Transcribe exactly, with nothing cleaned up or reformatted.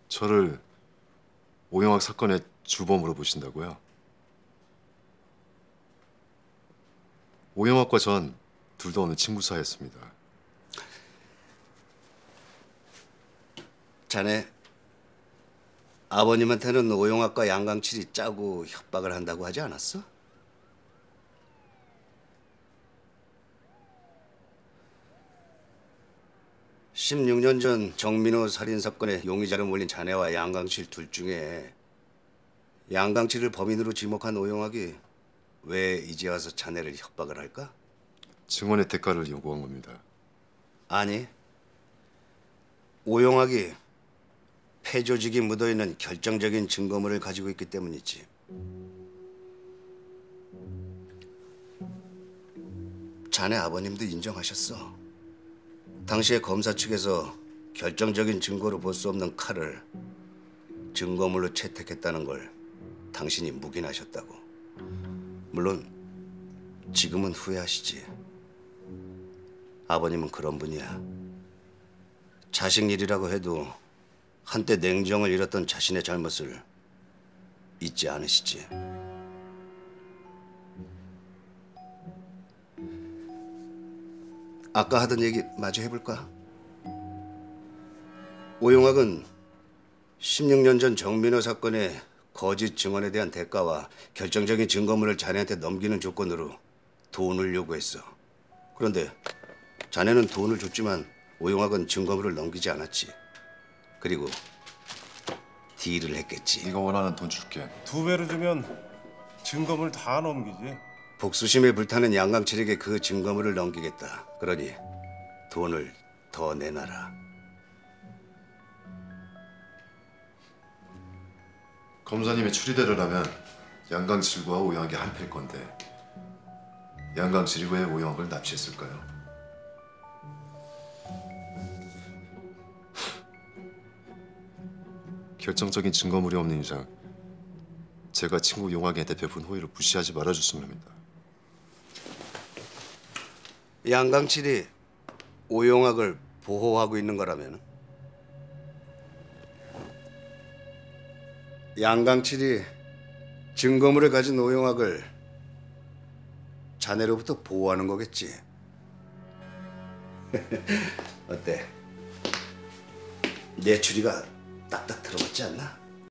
저를 오영학 사건의 주범으로 보신다고요? 오영학과 전 둘도 없는 친구 사이였습니다. 자네 아버님한테는 오용학과 양강칠이 짜고 협박을 한다고 하지 않았어? 십육 년 전 정민호 살인 사건의 용의자로 몰린 자네와 양강칠 둘 중에 양강칠을 범인으로 지목한 오용학이 왜 이제 와서 자네를 협박을 할까? 증언의 대가를 요구한 겁니다. 아니, 오용학이 패조직이 묻어있는 결정적인 증거물을 가지고 있기 때문이지. 자네 아버님도 인정하셨어. 당시에 검사 측에서 결정적인 증거로 볼 수 없는 칼을 증거물로 채택했다는 걸 당신이 묵인하셨다고. 물론 지금은 후회하시지. 아버님은 그런 분이야. 자식 일이라고 해도 한때 냉정을 잃었던 자신의 잘못을 잊지 않으시지. 아까 하던 얘기 마저 해볼까? 오용학은 십육 년 전 정민호 사건의 거짓 증언에 대한 대가와 결정적인 증거물을 자네한테 넘기는 조건으로 돈을 요구했어. 그런데 자네는 돈을 줬지만 오용학은 증거물을 넘기지 않았지. 그리고 딜을 했겠지. 네가 원하는 돈 줄게. 두 배로 주면 증거물 다 넘기지. 복수심에 불타는 양강칠에게 그 증거물을 넘기겠다. 그러니 돈을 더 내놔라. 검사님이 추리대를 하면 양강칠과 오영학이 한패일 건데 양강칠이 왜 오영학을 납치했을까요? 결정적인 증거물이 없는 이상 제가 친구 용학한테 베푼 호의를 무시하지 말아줬으면 합니다. 양강칠이 오용학을 보호하고 있는 거라면? 양강칠이 증거물을 가진 오용학을 자네로부터 보호하는 거겠지. 어때? 내 추리가 딱딱 들어맞지 않나?